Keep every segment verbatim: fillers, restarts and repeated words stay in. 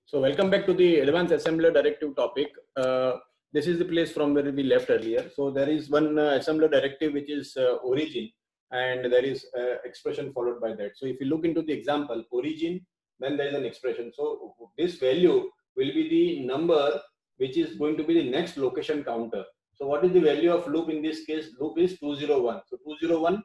So welcome back to the advanced assembler directive topic. Uh, this is the place from where we left earlier. So there is one uh, assembler directive which is uh, origin, and there is uh, expression followed by that. So if you look into the example origin, then there is an expression. So this value will be the number which is going to be the next location counter. So what is the value of loop in this case? Loop is two zero one. So two zero one,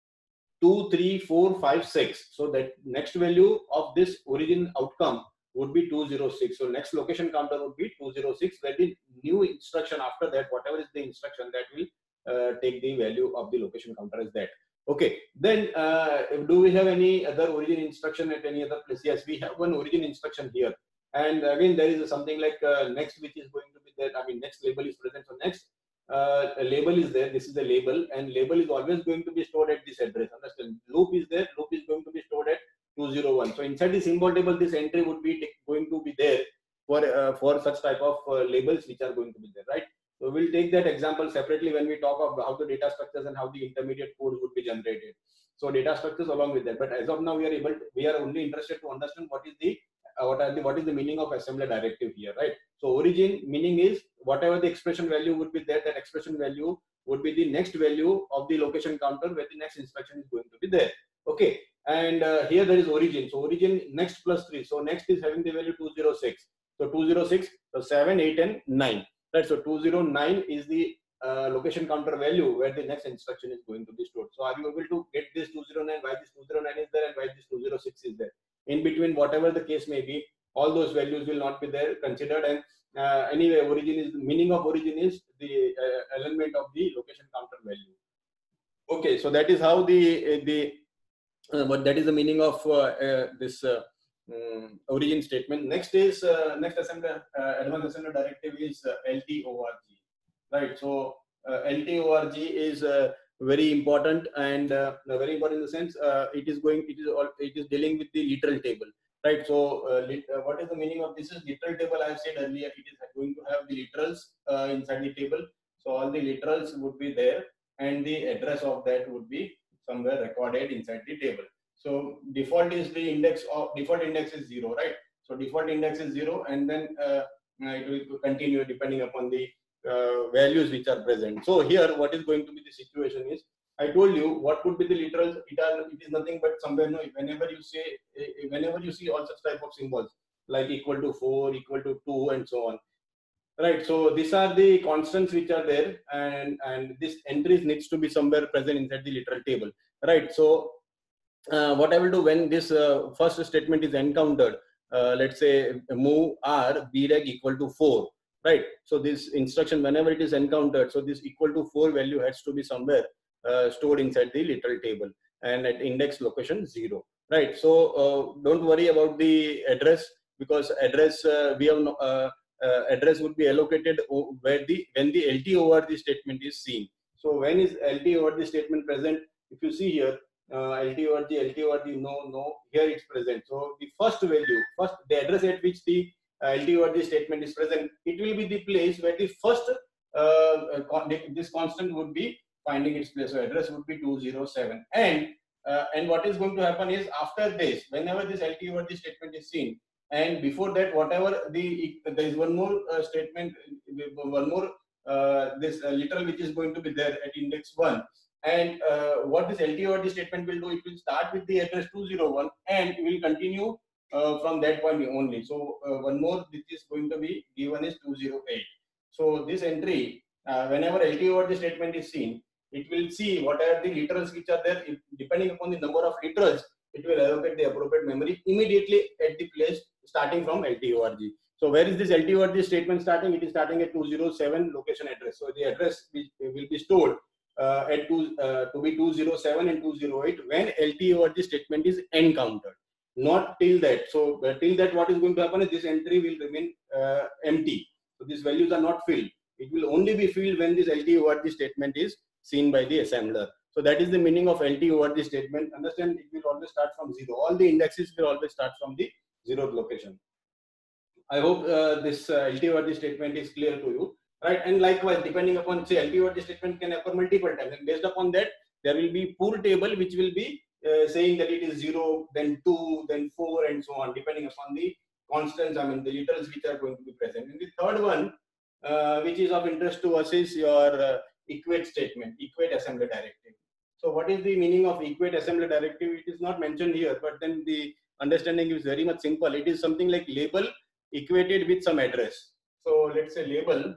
two, three, four, five, six. So that next value of this origin outcome would be two zero six. So next location counter would be two zero six, where the new instruction after that, whatever is the instruction, that will uh, take the value of the location counter as that. Okay, then uh, do we have any other origin instruction at any other place? Yes, we have one origin instruction here. And again, there is something like uh, next, which is going to be there. I mean, next label is present. So next uh, a label is there. This is the label, and label is always going to be stored at this address. Understand? Loop is there. Loop is going to be stored at two zero one. So inside the symbol table, this entry would be going to be there for uh, for such type of uh, labels which are going to be there, right? So we'll take that example separately when we talk about how the data structures and how the intermediate codes would be generated. So data structures along with that. But as of now, we are able to, we are only interested to understand what is the uh, what are the what is the meaning of assembler directive here, right? So origin meaning is whatever the expression value would be there, that expression value would be the next value of the location counter where the next instruction is going to be there. Okay. And uh, here there is origin. So origin next plus three. So next is having the value two zero six. So two zero six, so seven, eight, and nine. Right. So two zero nine is the uh, location counter value where the next instruction is going to be stored. So are you able to get this two zero nine? Why this two zero nine is there and why this two zero six is there? In between, whatever the case may be, all those values will not be there considered. And uh, anyway, origin is the meaning of origin is the uh, element of the location counter value. Okay. So that is how the uh, the Uh, but that is the meaning of uh, uh, this uh, um, origin statement. Next is uh, next assembler uh, advanced assembler directive is uh, L T O R G, right? So uh, L T O R G is uh, very important, and uh, very important in the sense uh, it is going it is all it is dealing with the literal table, right? So uh, lit, uh, what is the meaning of this? Is literal table. I have said earlier, it is going to have the literals uh, inside the table. So all the literals would be there, and the address of that would be somewhere recorded inside the table. So default is the index of default index is zero, right? So default index is zero, and then uh, it will continue depending upon the uh, values which are present. So here, what is going to be the situation is, I told you what would be the literals. It are it is nothing but somewhere, no, whenever you say whenever you see all such type of symbols like equal to four, equal to two, and so on. Right, so these are the constants which are there, and and this entries needs to be somewhere present inside the literal table, right? So uh, what I will do when this uh, first statement is encountered, uh, let's say move r breg equal to four, right? So this instruction, whenever it is encountered, so this equal to four value has to be somewhere uh, stored inside the literal table and at index location zero, right? So uh, don't worry about the address, because address uh, we have no, uh, Uh, address would be allocated where the when the L T O R the statement is seen. So when is L T O R the statement present? If you see here, uh, L T O R the L T O R the no no here it's present. So the first value, first the address at which the uh, L T O R the statement is present, it will be the place where the first uh, con this constant would be finding its place. So address would be two zero seven, and uh, and what is going to happen is after this, whenever this L T O R the statement is seen, and before that, whatever the there is one more uh, statement, one more uh, this uh, literal which is going to be there at index one, and uh, what this L T O R the statement will do, it will start with the address two zero one and it will continue uh, from that point only. So uh, one more which is going to be given is two zero eight. So this entry, uh, whenever L T O R the statement is seen, it will see what are the literals which are there. If, depending upon the number of literals, it will allocate the appropriate memory immediately at the place starting from L T O R G. So where is this L T O R G statement starting? It is starting at two zero seven location address. So the address will be stored uh, at two, uh, to be two zero seven and two zero eight when L T O R G statement is encountered. Not till that. So uh, till that, what is going to happen is this entry will remain uh, empty. So these values are not filled. It will only be filled when this L T O R G statement is seen by the assembler. So that is the meaning of L T O R G statement. Understand, it will always start from zero. All the indexes will always start from the zeroth location. I hope uh, this uh, L T O R G statement is clear to you, right? And likewise, depending upon, say, L T O R G statement can occur multiple times, and based upon that, there will be pool table which will be uh, saying that it is zero, then two, then four, and so on, depending upon the constants, I mean the literals which are going to be present. And the third one, uh, which is of interest to us, is your uh, equate statement, equate assembly directive. So what is the meaning of equate assembly directive? It is not mentioned here, but then the understanding is very much simple. It is something like label equated with some address. So let's say label,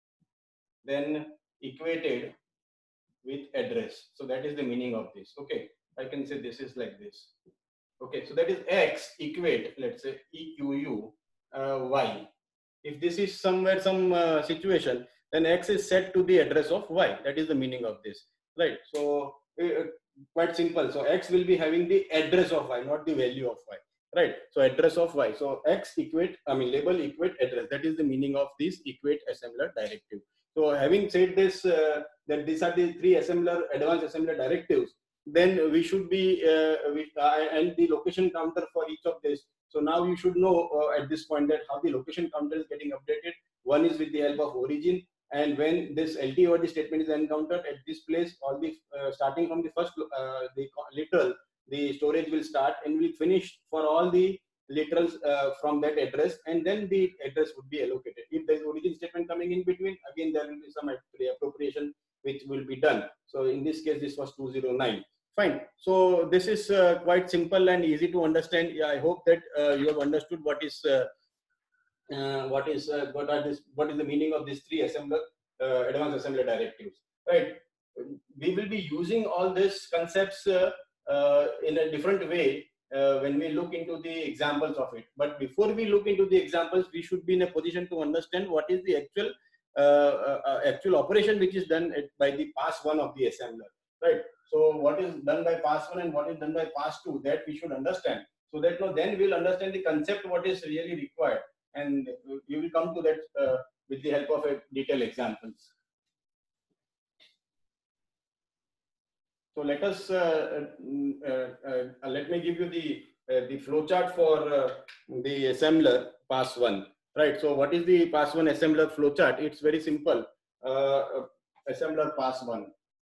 then equated with address. So that is the meaning of this. Okay, I can say this is like this. Okay, so that is X equate, let's say E Q U uh, Y. If this is somewhere some uh, situation, then X is set to the address of Y. That is the meaning of this, right? So uh, quite simple. So X will be having the address of Y, not the value of Y, right? So address of Y. So X equate, I mean label equate address. That is the meaning of this equate assembler directive. So having said this, uh, that these are the three assembler, advanced assembler directives, then we should be, uh, we, uh, and the location counter for each of this. So now you should know uh, at this point that how the location counter is getting updated. One is with the help of origin, and when this L T O R D statement is encountered at this place, all the uh, starting from the first uh, the literal, the storage will start and will finish for all the literals uh, from that address, and then the address would be allocated. If there is origin statement coming in between, again there will be some appropriation which will be done. So in this case, this was two zero nine. Fine. So this is uh, quite simple and easy to understand. Yeah, I hope that uh, you have understood what is uh, uh, what is uh, what are this what is the meaning of these three assembler uh, advanced assembler directives. Right. We will be using all these concepts uh, uh, in a different way uh, when we look into the examples of it. But before we look into the examples, we should be in a position to understand what is the actual uh, uh, actual operation which is done at, by the pass one of the assembler. Right. So what is done by pass one and what is done by pass two, that we should understand. So that no, then we'll understand the concept, what is really required, and we will come to that uh, with the help of a detailed examples. So let us uh, uh, uh, let me give you the uh, the flowchart for uh, the assembler pass one. Right. So what is the pass one assembler flowchart? It's very simple. Uh, assembler pass one.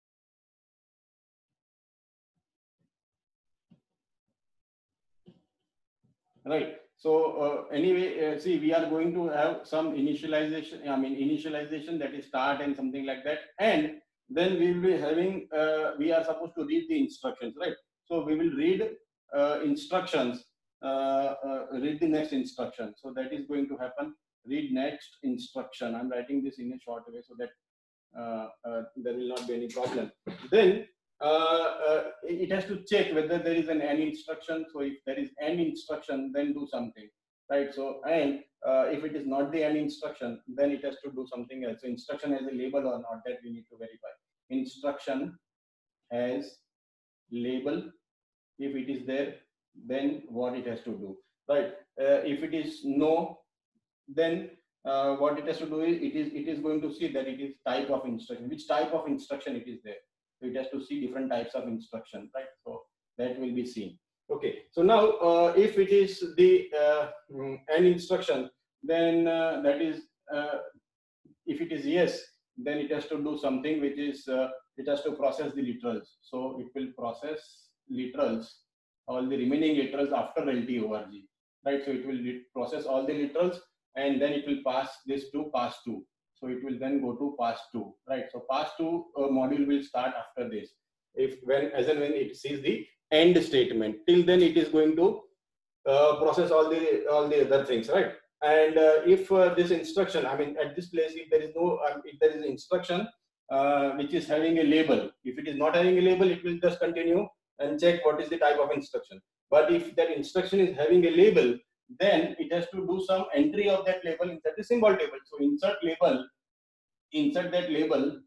Right. So uh, anyway, uh, see, we are going to have some initialization. I mean, initialization, that is start and something like that, and then we will be having. Uh, we are supposed to read the instructions, right? So we will read uh, instructions. Uh, uh, read the next instruction. So that is going to happen. Read next instruction. I'm writing this in a short way so that uh, uh, there will not be any problem. Then. Uh, uh, it has to check whether there is an AND instruction. So if there is AND instruction, then do something, right? So and uh, if it is not the AND instruction, then it has to do something else. So instruction has a label or not, that we need to verify. Instruction has label. If it is there, then what it has to do, right? Uh, if it is no, then uh, what it has to do is it is it is going to see that it is type of instruction, which type of instruction it is there. So it has to see different types of instruction, right? So that will be seen. Okay. So now, uh, if it is the uh, AND instruction, then uh, that is, uh, if it is yes, then it has to do something which is, uh, it has to process the literals. So it will process literals, all the remaining literals after L T O R G, right? So it will process all the literals and then it will pass this to pass two. So it will then go to pass two, right? So pass two uh, module will start after this. If when as and when it sees the end statement, till then it is going to uh, process all the all the other things, right? And uh, if uh, this instruction, I mean, at this place, if there is no, um, if there is an instruction uh, which is having a label, if it is not having a label, it will just continue and check what is the type of instruction. But if that instruction is having a label, then it has to do some entry of that label inside the symbol table. So insert label, insert that label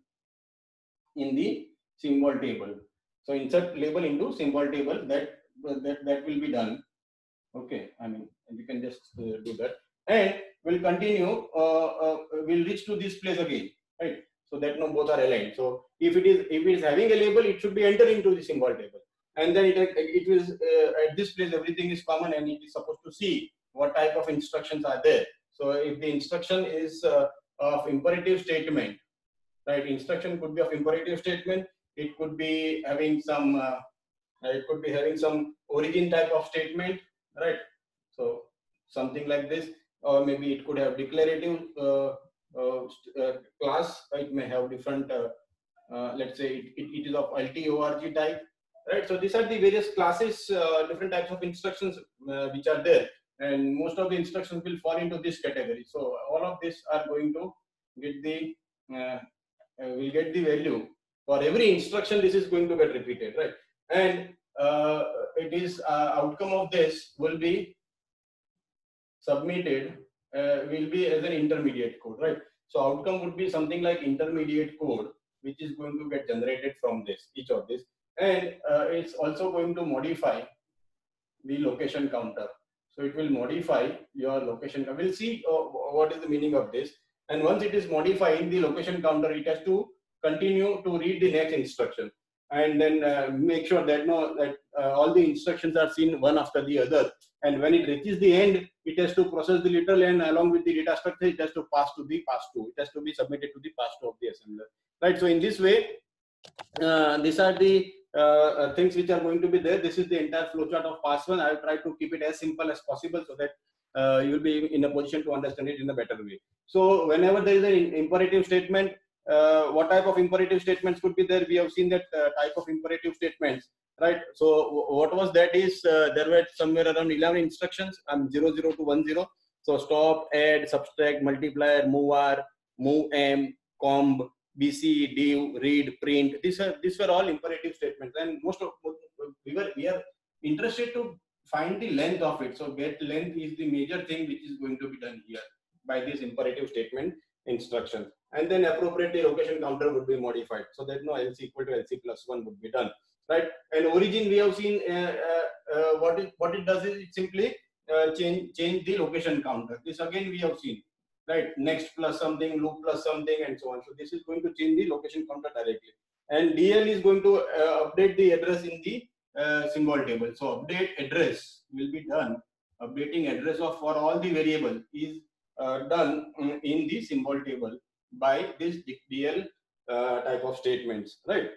in the symbol table. So insert label into symbol table, that that, that will be done. Okay, I mean, you can just uh, do that. And we'll continue, uh, uh, we'll reach to this place again, right? So that no, both are aligned. So if it is if it is having a label, it should be entering into the symbol table. And then it, it is uh, at this place, everything is common and it is supposed to see what type of instructions are there. So if the instruction is uh, of imperative statement, right? Instruction could be of imperative statement. It could be having some, uh, it could be having some origin type of statement, right? So something like this, or maybe it could have declarative uh, uh, uh, class. It may have different, uh, uh, let's say it, it, it is of L T O R G type, right? So these are the various classes, uh, different types of instructions uh, which are there, and most of the instructions will fall into this category. So all of these are going to get the uh, uh, will get the value for every instruction. This is going to get repeated, right? And uh, it is uh, outcome of this will be submitted, uh, will be as an intermediate code, right? So outcome would be something like intermediate code, which is going to get generated from this, each of this, and uh, it's also going to modify the location counter. So it will modify your location. We'll see uh, what is the meaning of this. And once it is modifying the location counter, it has to continue to read the next instruction, and then uh, make sure that no that uh, all the instructions are seen one after the other. And when it reaches the end, it has to process the literal, and along with the data structure, it has to pass to the pass to. It has to be submitted to the pass to of the assembler, right? So in this way, uh, these are the uh, uh, things which are going to be there. This is the entire flowchart of pass one. I will try to keep it as simple as possible so that uh, you will be in a position to understand it in a better way. So whenever there is an imperative statement, uh, what type of imperative statements could be there? We have seen that uh, type of imperative statements, right? So what was that is uh, there were somewhere around eleven instructions, um, zero zero to one zero. So stop, add, subtract, multiplier, move R, move M, comb, B C, div, read, print. These are these were all imperative statements, and most of we were we are interested to find the length of it. So get length is the major thing which is going to be done here by this imperative statement instruction. And then appropriately location counter would be modified so that no else equal to L C plus one would be done, right? And origin we have seen uh, uh, uh, what it what it does is it simply uh, change change the location counter. This again we have seen, right? Next plus something, loop plus something, and so on. So this is going to change the location counter directly. And D L is going to uh, update the address in the uh, symbol table. So update address will be done. Updating address of for all the variable is uh, done in the symbol table by this D L uh, type of statements, right?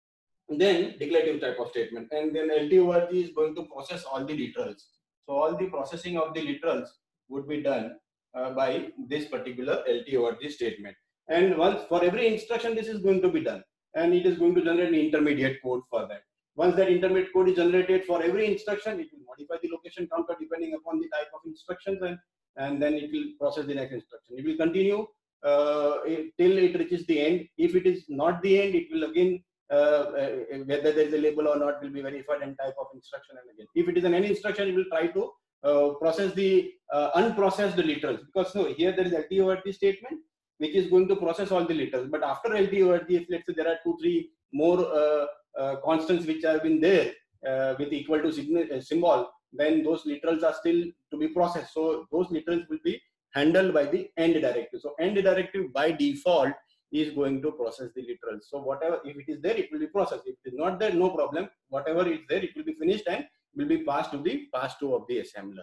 Then declarative type of statement, and then L T O R G is going to process all the literals. So all the processing of the literals would be done uh, by this particular L T O R G statement. And once for every instruction, this is going to be done, and it is going to generate an intermediate code for that. Once that intermediate code is generated for every instruction, it will modify the location counter depending upon the type of instructions, and and then it will process the next instruction. It will continue uh, till it reaches the end. If it is not the end, it will again uh, whether there is a label or not will be verified, and type of instruction. And again, if it is an any instruction, it will try to uh, process the uh, unprocessed literals, because no, here there is L T O R G statement which is going to process all the literals. But after L T O R G, if let's say there are two, three more uh, uh, constants which have been there uh, with equal to signal, uh, symbol, then those literals are still to be processed. So those literals will be handled by the end directive. So end directive by default is going to process the literals. So whatever, if it is there, it will be processed. If it is not there, no problem. Whatever is there, it will be finished and will be passed to the pass to of the assembler.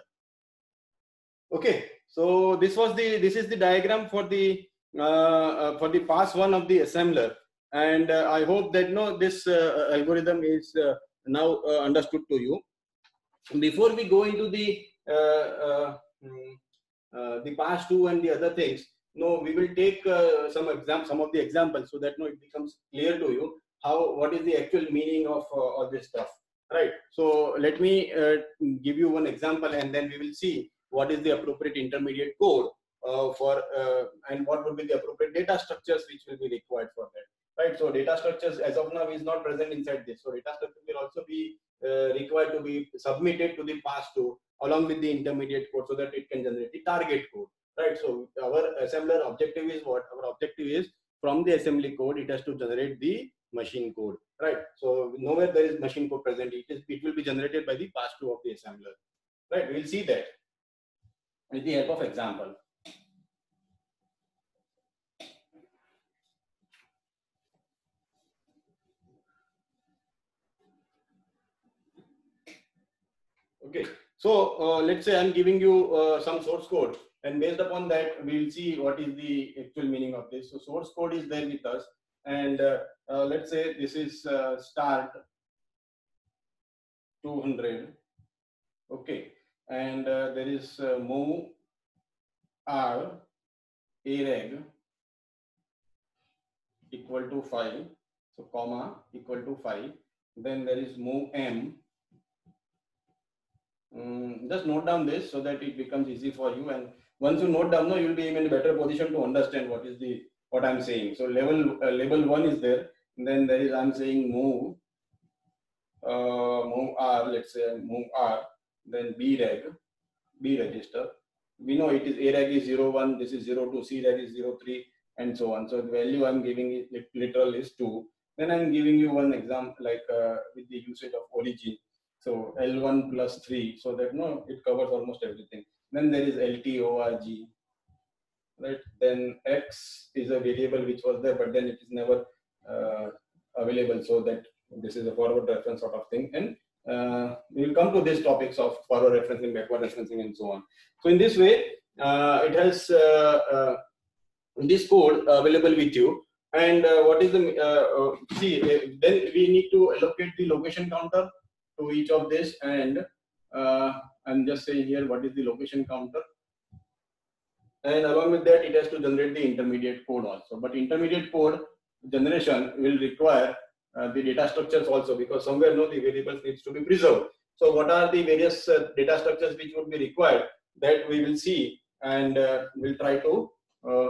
Okay, so this was the this is the diagram for the uh, uh, for the pass one of the assembler, and uh, I hope that no this uh, algorithm is uh, now uh, understood to you. Before we go into the uh, uh, uh, the pass two and the other things, no, we will take uh, some exam some of the examples so that no it becomes clear to you how what is the actual meaning of uh, all this stuff, right? So let me uh, give you one example, and then we will see what is the appropriate intermediate code uh, for uh, and what would be the appropriate data structures which will be required for that, right? So data structures as of now is not present inside this. So data structure will also be uh, required to be submitted to the pass to along with the intermediate code so that it can generate the target code, right? So our assembler objective is what? Our objective is from the assembly code, it has to generate the machine code, right? So nowhere there is machine code present. It is it will be generated by the pass to of the assembler, right? We'll see that with the help of example. Okay, so uh, let's say I'm giving you uh, some source code, and based upon that, we will see what is the actual meaning of this. So source code is there with us, and uh, uh, let's say this is uh, start two hundred. Okay, and uh, there is uh, move r areg equal to five, so comma equal to five. Then there is move m. Um, just note down this so that it becomes easy for you, and once you note down, no, you will be in a better position to understand what is the what I'm saying. So level uh, level one is there, and then there is I'm saying move uh, move r, let's say move r, then b reg, b register. We know it is a reg is zero one, this is zero two, c reg is zero three, and so on. So the value I'm giving it literal is two. Then I'm giving you one example like uh, with the usage of origin. So L one plus three, so that no, it covers almost everything. Then there is L T org, right? Then X is a variable which was there, but then it is never uh, available. So that this is a forward reference sort of thing. And uh, we will come to these topics of forward referencing, backward referencing, and so on. So in this way, uh, it has uh, uh, this code available with you. And uh, what is the uh, uh, see? Uh, then we need to allocate the location counter to each of this, and uh, I'm just saying here what is the location counter, and along with that it has to generate the intermediate code also. But intermediate code generation will require uh, the data structures also, because somewhere no the variables needs to be preserved. So what are the various uh, data structures which would be required, that we will see, and uh, we'll try to uh,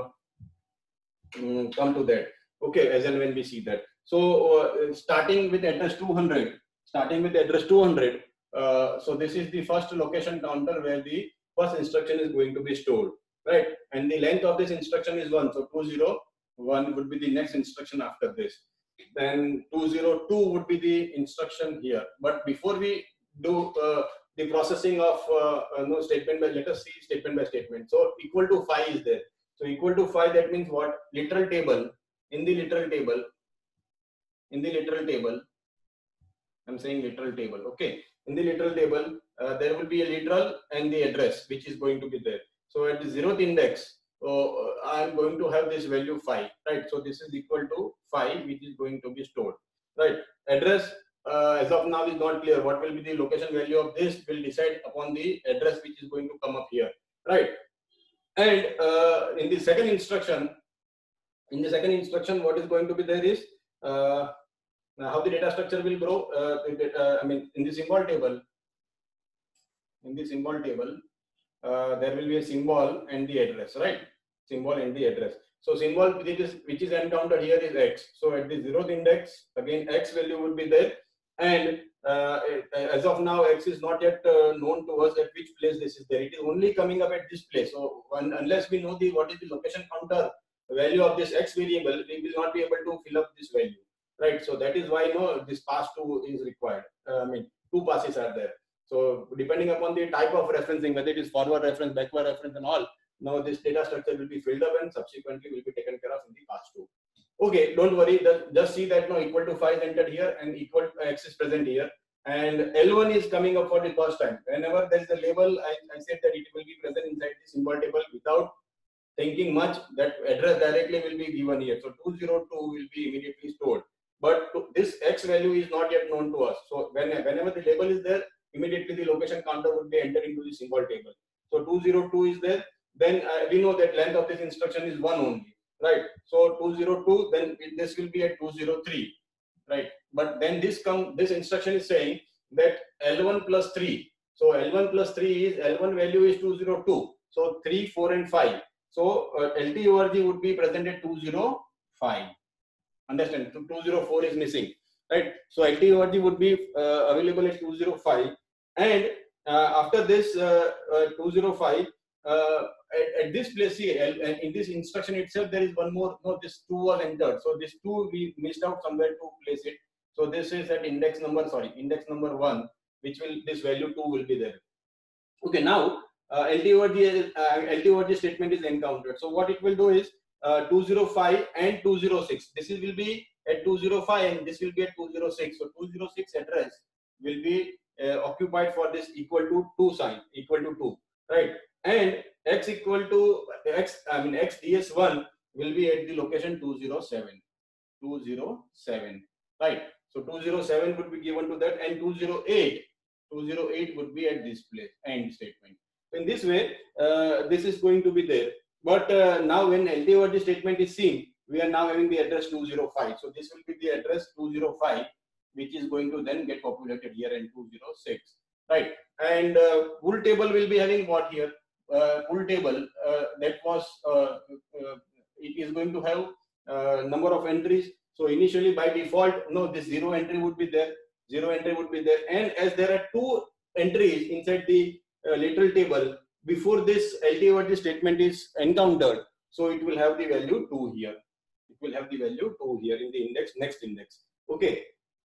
um, come to that. Okay, as and when we see that. So uh, starting with address two hundred, starting with address two hundred. Uh, so this is the first location counter where the first instruction is going to be stored, right? And the length of this instruction is one. So two zero one would be the next instruction after this. Then two zero two would be the instruction here. But before we do uh, the processing of uh, uh, no statement by, let us see statement by statement. So equal to five is there. So equal to five, that means what? Literal table. In the literal table, in the literal table, I'm saying literal table. Okay. In the literal table, uh, there will be a literal and the address which is going to be there. So at the zeroth index, uh, I'm going to have this value five, right? So this is equal to five, which is going to be stored, right? Address uh, as of now is not clear. What will be the location value of this will decide upon the address which is going to come up here, right? And uh, in the second instruction, in the second instruction, what is going to be there is uh, how the data structure will grow. Uh, uh, I mean, in the symbol table, in the symbol table, uh, there will be a symbol and the address, right? Symbol and the address. So symbol which is which is encountered here is X. So at the zeroth index, again X value would be there, and uh, as of now, X is not yet uh, known to us at which place this is there. It is only coming up at this place. So one, unless we know the what is the location counter value of this X variable, we will not be able to fill up this value, right? So that is why no this pass two is required. Uh, I mean, two passes are there. So depending upon the type of referencing, whether it is forward reference, backward reference, and all, now this data structure will be filled up and subsequently will be taken care of in the pass two. Okay, don't worry. Just see that now equal to five entered here and equal to X is present here, and L one is coming up for the first time. Whenever there is a label, I, I said that it will be present inside the symbol table without thinking much. That address directly will be given here. So two zero two will be immediately stored. But this X value is not yet known to us. So when, whenever the label is there, immediately the location counter would be entered into the symbol table. So two zero two is there. Then uh, we know that length of this instruction is one only, right? So two zero two, then it, this will be at two zero three, right? But then this come this instruction is saying that L one plus three. So L one plus three is L one value is two zero two. So three, four, and five. So uh, L T O R G would be present at two zero five. Understand? So two zero four is missing, right? So L T O R G would be uh, available at two zero five, and uh, after this uh, uh, two zero five, uh, at, at this place here, in this instruction itself, there is one more. No, this two was entered. So this two we missed out somewhere to place it. So this is at index number, sorry, index number one, which will this value two will be there. Okay, now uh, L T O R G uh, L T O R G statement is encountered. So what it will do is uh, two zero five and two zero six. This is will be at two zero five and this will be at two zero six. So two zero six address will be uh, occupied for this equal to two sign, equal to two, right? And X equal to X, I mean X D S one will be at the location two zero seven, two zero seven, right? So two zero seven would be given to that, and two zero eight two zero eight would be at this place, end statement. In this way, uh, this is going to be there. But uh, now when L T over the statement is seen, we are now having the address two zero five. So this will be the address two zero five, which is going to then get populated here in two zero six, right? And uh, full table will be having what here? Uh, full table uh, that was, uh, uh, it is going to have uh, number of entries. So initially by default, no, this zero entry would be there, zero entry would be there. And as there are two entries inside the uh, literal table, before this L T over the statement is encountered, so it will have the value two here. It will have the value two here in the index, next index. Okay.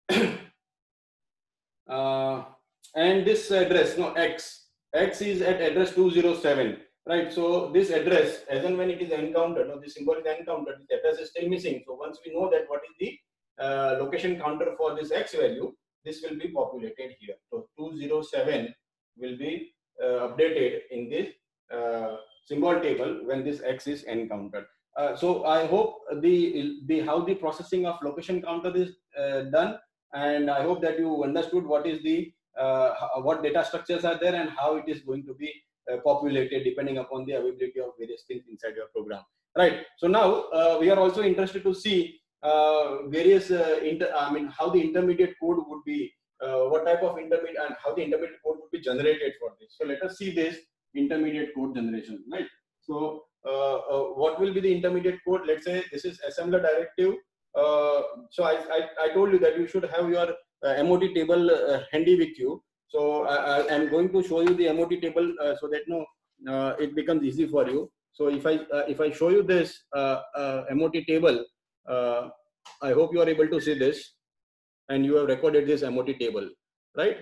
uh, and this address, no, X, X is at address two zero seven, right? So this address, as and when it is encountered, no, the symbol is encountered, the address is still missing. So once we know that what is the uh, location counter for this X value, this will be populated here. So two zero seven will be uh, updated in this uh, symbol table when this X is encountered. Uh, so I hope the the how the processing of location counter is uh, done, and I hope that you understood what is the uh, what data structures are there and how it is going to be uh, populated depending upon the availability of various things inside your program. Right. So now uh, we are also interested to see uh, various uh, inter I mean how the intermediate code would be, uh, what type of intermediate and how the intermediate code would be generated for this. So let us see this intermediate code generation. Right. So Uh, uh, what will be the intermediate code? Let's say this is assembler directive. Uh, so I, I, I told you that you should have your uh, M O T table uh, handy with you. So I, I am going to show you the M O T table uh, so that no, uh, it becomes easy for you. So if I uh, if I show you this uh, uh, M O T table, uh, I hope you are able to see this, and you have recorded this M O T table, right?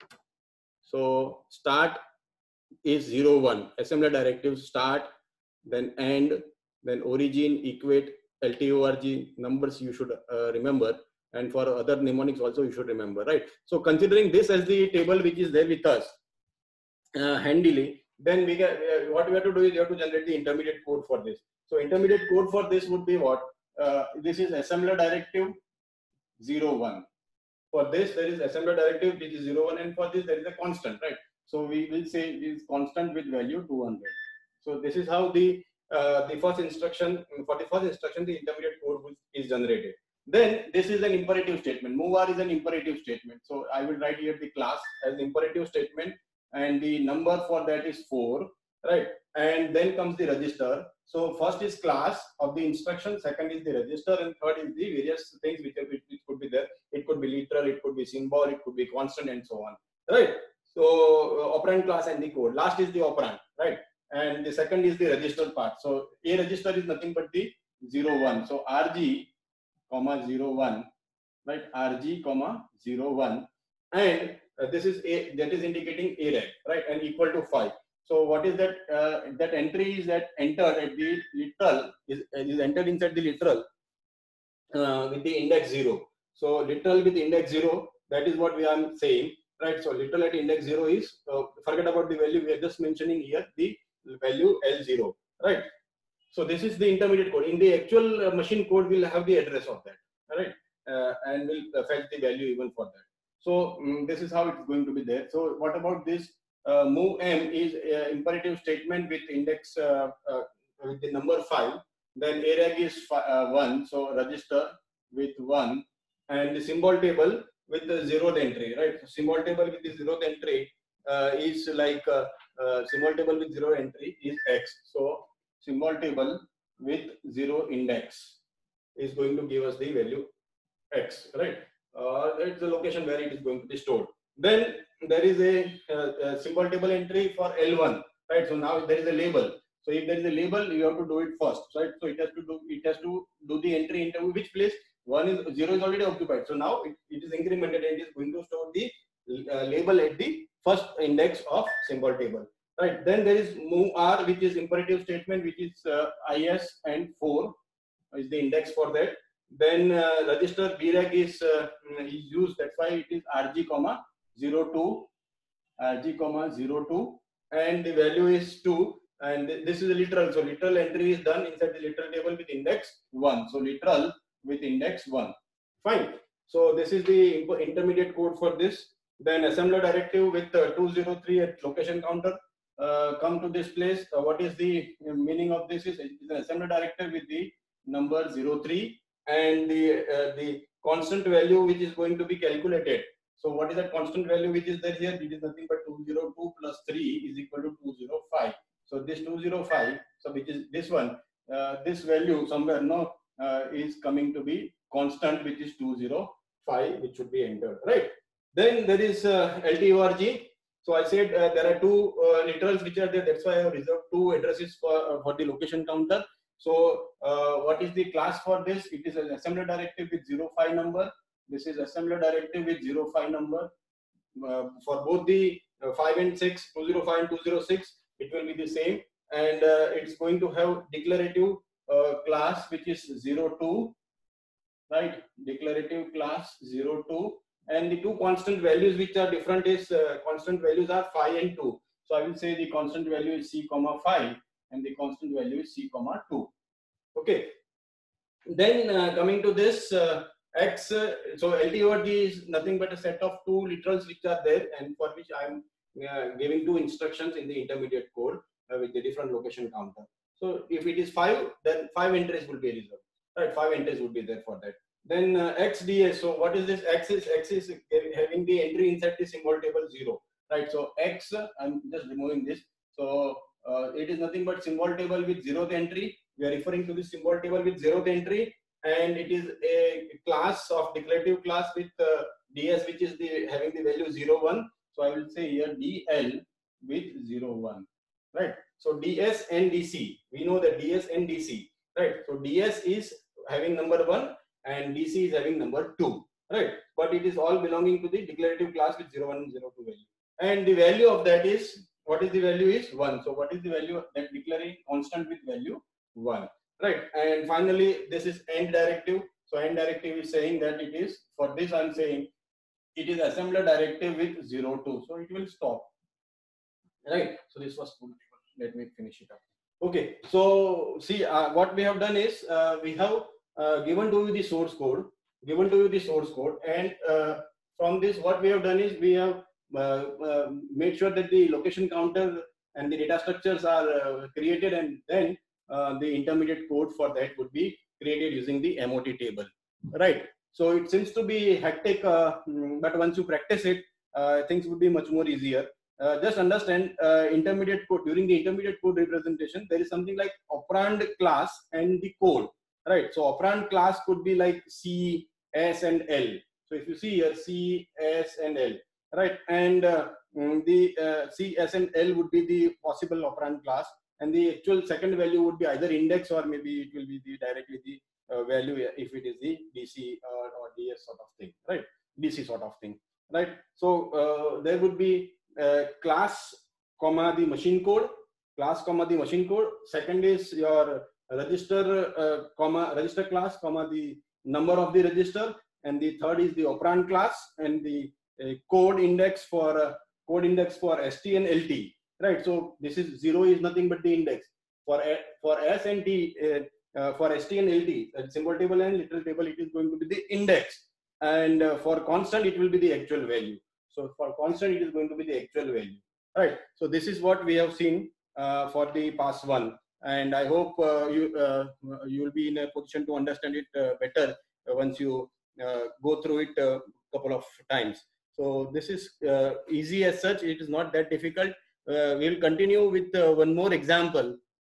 So start is zero one, assembler directive start, then end, then origin, equate, L T O R G numbers you should uh, remember, and for other mnemonics also you should remember, right? So considering this as the table which is there with us uh, handily, then we get uh, what we have to do is you have to generate the intermediate code for this. So intermediate code for this would be what? Uh, this is assembler directive zero one. For this there is assembler directive which is zero one, and for this there is a constant, right? So we will say it is constant with value two hundred. So this is how the uh, the first instruction, for the first instruction, the intermediate code is generated. Then this is an imperative statement. Move R is an imperative statement. So I will write here the class as the imperative statement, and the number for that is four, right? And then comes the register. So first is class of the instruction, second is the register, and third is the various things which, which, which could be there. It could be literal, it could be symbol, it could be constant, and so on, right? So uh, operand class and the code. Last is the operand, right? And the second is the register part. So a register is nothing but the zero one. So R G comma zero one, right? R G comma zero one, and uh, this is a that is indicating array, right? And equal to five. So what is that? Uh, that entry is that entered at the literal is is entered inside the literal uh, with the index zero. So literal with index zero. That is what we are saying, right? So literal at index zero is uh, forget about the value. We are just mentioning here the value L zero, right? So this is the intermediate code. In the actual uh, machine code, we'll have the address of that, right? Uh, and we'll uh, fetch the value even for that. So um, this is how it's going to be there. So what about this? Uh, move M is uh, imperative statement with index uh, uh, with the number five. Then arag is uh, one. So register with one, and the symbol table with the zeroth entry, right? So symbol table with the zeroth entry uh, is like uh, uh, symbol table with zero entry is X. So symbol table with zero index is going to give us the value X, right? Uh, that's the location where it is going to be stored. Then there is a, uh, a symbol table entry for L one, right? So now there is a label. So if there is a label, you have to do it first, right? So it has to do it has to do the entry into which place. One is zero is already occupied. So now it, it is incremented and it is going to store the uh, label at the first index of symbol table, right? Then there is move R, which is imperative statement, which is uh, I S and four is the index for that. Then uh, register breg is, uh, is used. That's why it is R G comma zero two, R G comma zero two, and the value is two. And this is a literal. So literal entry is done inside the literal table with index one. So literal with index one. Fine. So this is the intermediate code for this. Then assembler directive with uh, two zero three at location counter. Uh, come to this place. Uh, what is the meaning of this? Is it's an assembler directive with the number zero three and the uh, the constant value which is going to be calculated. So what is that constant value which is there here? It is nothing but two hundred two plus three is equal to two hundred five. So this two hundred five, so which is this one, uh, this value somewhere no uh, is coming to be constant, which is two hundred five, which should be entered, right? Then there is uh, L T O R G. So I said uh, there are two uh, literals which are there. That's why I have reserved two addresses for uh, for the location counter. So uh, what is the class for this? It is an assembler directive with zero five number. This is assembler directive with zero five number. Uh, for both the uh, five and six, two hundred five and two hundred six, it will be the same. And uh, it's going to have declarative uh, class which is zero two, right? Declarative class zero two. And the two constant values which are different is uh, constant values are five and two. So I will say the constant value is c comma five and the constant value is c comma two. Okay. Then uh, coming to this uh, x, uh, so L T O R G is nothing but a set of two literals which are there and for which I am uh, giving two instructions in the intermediate code uh, with the different location counter. So if it is five, then five entries will be reserved, right? Five entries would be there for that. Then uh, X D S. So what is this? X is X is having the entry inside the symbol table zero, right? So X, I'm just removing this. So uh, it is nothing but symbol table with zeroth entry. We are referring to the symbol table with zeroth entry, and it is a class of declarative class with uh, D S, which is the having the value zero one. So I will say here D L with zero one, right? So D S and D C. We know that D S and D C, right? So D S is having number one and D C is having number two, right? But it is all belonging to the declarative class with zero one and zero two value. And the value of that is, what is the value is one. So what is the value of that declaring constant with value one, right? And finally, this is end directive. So end directive is saying that it is, for this I'm saying it is assembler directive with zero two. So it will stop, right? So this was full. Let me finish it up. Okay. So see uh, what we have done is uh, we have Uh, given to you the source code, given to you the source code, and uh, from this what we have done is we have uh, uh, made sure that the location counter and the data structures are uh, created, and then uh, the intermediate code for that would be created using the M O T table, right? So it seems to be hectic, uh, but once you practice it, uh, things would be much more easier. Uh, just understand uh, intermediate code. During the intermediate code representation, there is something like operand class and the code. Right, so operand class could be like C, S, and L. So if you see here, C, S, and L, right, and uh, the uh, C, S, and L would be the possible operand class, and the actual second value would be either index or maybe it will be the directly the uh, value if it is the D C or, or D S sort of thing, right? D C sort of thing, right? So uh, there would be uh, class, comma the machine code, class, comma the machine code. Second is your register, uh, comma register class, comma the number of the register, and the third is the operand class and the uh, code index for uh, code index for S T and L T, right? So this is zero is nothing but the index for uh, for S and T, uh, uh, for S T and L T, uh, symbol table and literal table, it is going to be the index, and uh, for constant it will be the actual value. So for constant it is going to be the actual value, right? So this is what we have seen uh, for the pass one. And I hope uh, you uh, you will be in a position to understand it uh, better uh, once you uh, go through it a couple of times. So this is uh, easy as such. It is not that difficult. Uh, we will continue with uh, one more example,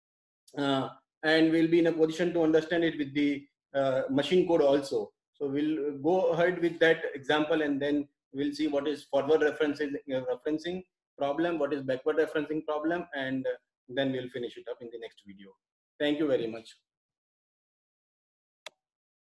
uh, and we'll be in a position to understand it with the uh, machine code also. So we'll go ahead with that example, and then we'll see what is forward referencing uh, referencing problem, what is backward referencing problem, and uh, then we'll finish it up in the next video. Thank you very much.